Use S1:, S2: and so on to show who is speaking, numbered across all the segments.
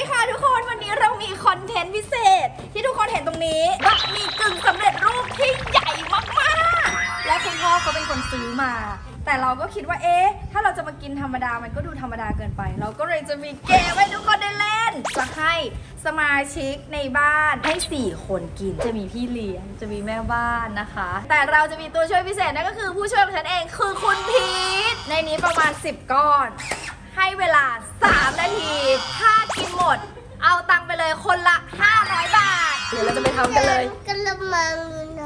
S1: ดีค่ะทุกคนวันนี้เรามีคอนเทนต์พิเศษที่ทุกคนเห็นตรงนี้บะหมี่กึ่งสำเร็จรูปที่ใหญ่มากๆและคุณพ่อเขาเป็นคนซื้อมาแต่เราก็คิดว่าถ้าเราจะมากินธรรมดามันก็ดูธรรมดาเกินไปเราก็เลยจะมีเกมให้ทุกคนได้เล่นจะให้สมาชิกในบ้านให้4คนกินจะมีพี่เลี้ยงจะมีแม่บ้านนะคะแต่เราจะมีตัวช่วยพิเศษนั่นก็คือผู้ช่วยของฉันเองคือคุณพีทในนี้ประมาณ10ก้อนให้เวลา3นาทีถ้ากินหมดเอาตังค์ไปเลยคนละ500 บาทเดี๋ยวเราจะไปทำกันเลย
S2: กระมังนะ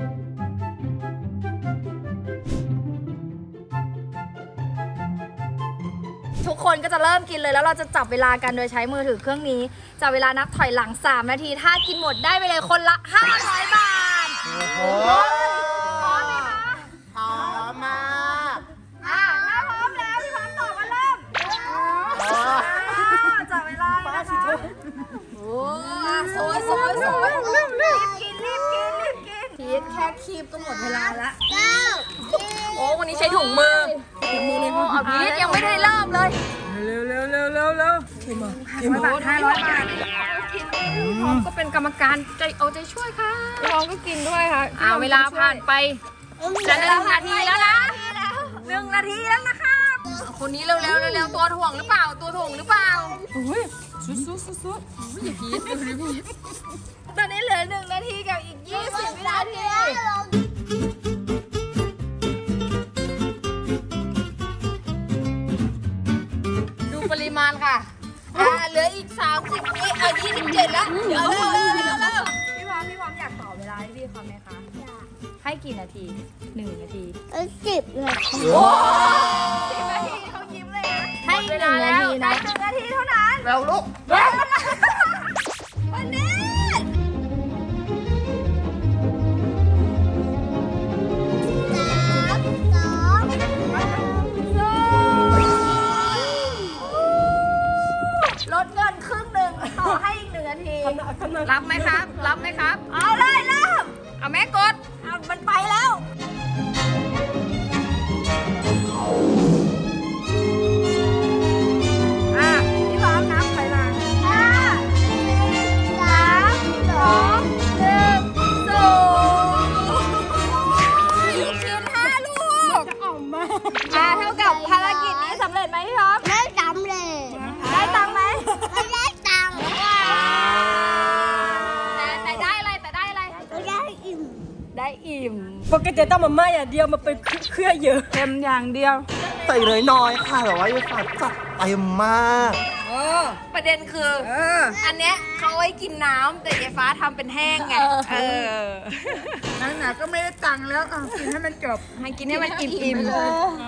S1: ทุกคนก็จะเริ่มกินเลยแล้วเราจะจับเวลากันโดยใช้มือถือเครื่องนี้จับเวลานับถอยหลัง3นาทีถ้ากินหมดได้ไปเลยคนละ500 บาทโอ้โหพร้อมไหมคะ
S2: พร้อมมา
S1: ถ้าพร้อมแล้วพี่พร้อมตอบมาเริ่มจับเวลานะคะโอ้สวยรีบกินพีทแค่คีบก็หมดเวลาละโอ้วันนี้ใช้ถุงมือเลยเอาพีทยังไม่ได้เริ่มเลยเร็วกินมา500 บาทพร้อมก็เป็นกรรมการใจช่วยค่ะพร้อมก็กินด้วยค่ะเวลาผ่านไปจะ1 นาทีแล้วนะ1 นาทีแล้วนะคะคนนี้เร็วตัวถ่วงหรือเปล่าอุ้ยสุดอย่าพีทตอนนี้เหลือ1 นาทีกับอีก20 วินาทีดูปริมาณค่ะเหลืออีก30 วิ27แล้วเดี๋ยวพี่พร้อมอยากต่อเวลาให้พี่เขาไหมคะให้กี่นาที1 นาที
S2: 10 นาที
S1: โอ้10 นาทีเขายิ้มเลยนะให้1 นาทีนะ1 นาทีเท่านั้น
S2: เราลุก
S1: วันนี้ลดเงินครึ่งหนึ่งต่อให้อีก1 นาทีรับไหมครับเอาเลยเริ่มเอาแม่กดมันไปแล้วพี่พร้อมนับไปหลัง5 4 3 2 1 0กิน5 ลูกจะออกมาเท่ากับภารกิจนี้สำเร็จไหมพี่พร้อม
S2: ไม่สำเร็จ
S1: ได้ตังค์ไหม
S2: ไม่ได้ตังค์
S1: แต่ได้อะไรได้อิ่ม
S3: ปกติต้องมาม่าอย่างเดียวมาเป็นเครื่องเยอะ
S1: เค็มอย่างเดียว
S4: ใส่น้อยค่ะแต่ว่าฝาจัดเต็มมาก
S1: ประเด็นคืออันเนี้ยเขาไว้กินน้ำแต่ยายฟ้าทำเป็นแห้งไง
S3: นั่นน่ะก็ไม่ได้ตังค์แล้วกินให้มันจบ
S1: ให้กินให้มันอิ่ม